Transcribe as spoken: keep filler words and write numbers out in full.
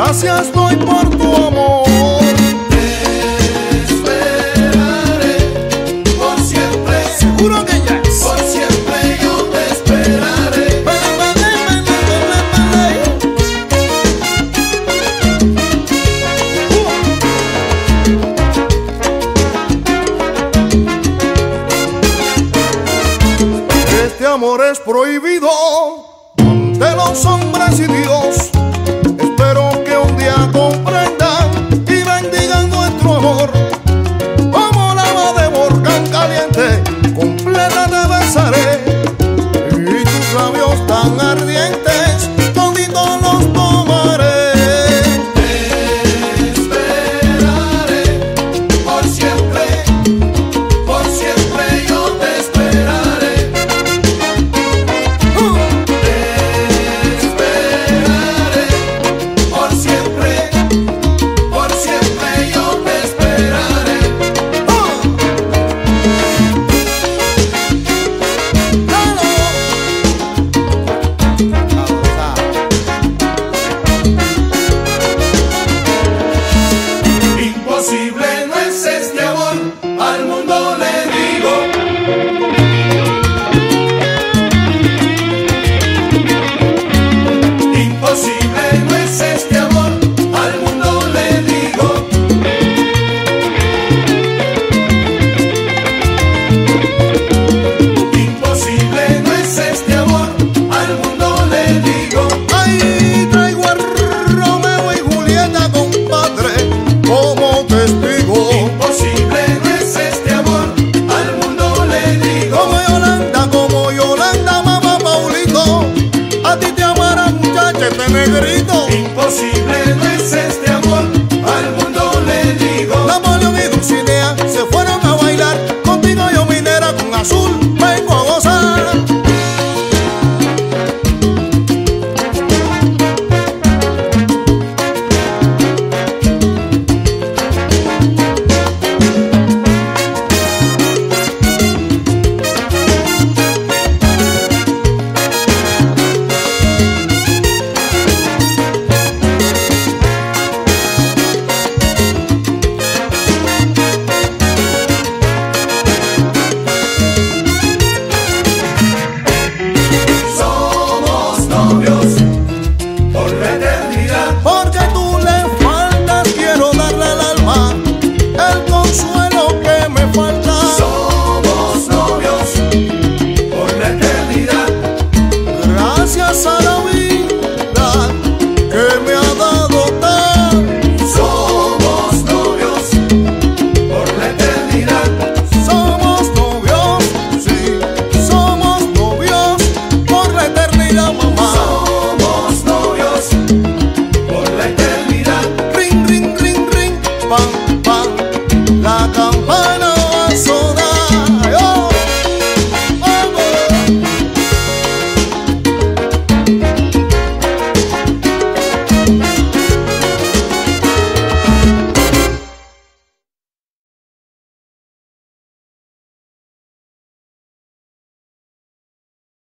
Gracias doy por tu amor. Te esperaré por siempre. Seguro que yes. Por siempre yo te esperaré. Este amor es prohibido ante los hombres y Dios. Espero que un día comprendan y bendigan nuestro amor. Como lava de volcán caliente, completa te besaré. Y tus labios tan ardientes, toditos los tomaré. Te esperaré por siempre. Por siempre yo te esperaré. Uh. Te esperaré por siempre. Por siempre yo te esperaré. Imposible no es este amor, al mundo le digo. Imposible no es este amor, al mundo le digo. Imposible no es este amor, al mundo le digo. Ahí traigo a Romeo y Julieta, compadre, como testigo. Imposible no es este amor, al mundo le digo. Como Yolanda, como Yolanda, mamá Paulito, a ti te amará muchacha este negrito. Imposible no es este amor, al mundo le digo. Napoleón y Dulcinea se fueron a bailar, contigo yo minera con azul vengo a gozar. Somos novios por la eternidad.